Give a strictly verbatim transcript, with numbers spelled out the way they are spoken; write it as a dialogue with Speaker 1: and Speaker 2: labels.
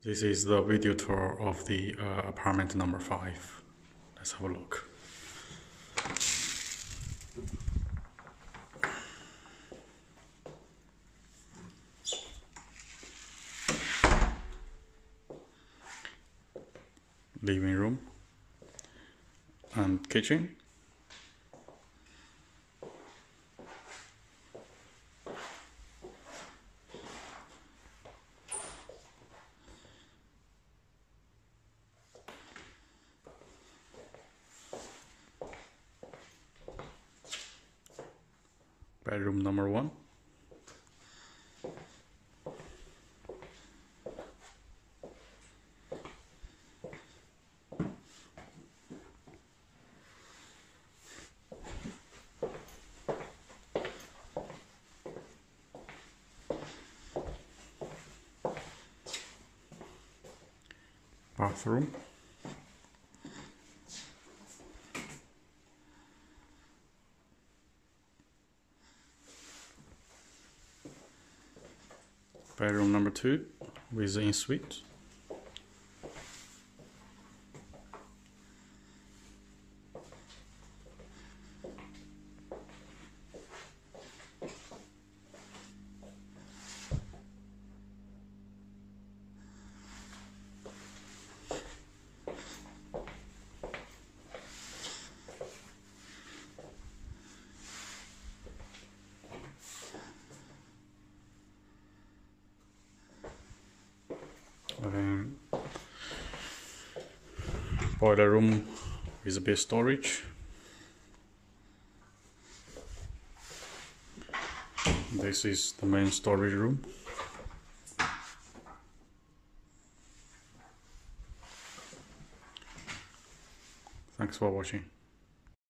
Speaker 1: This is the video tour of the uh, apartment number five. Let's have a look. Living room and kitchen. Bedroom number one. Bathroom. Bedroom number two with in suite. Um, boiler room with a bit of storage. This is the main storage room. Thanks for watching.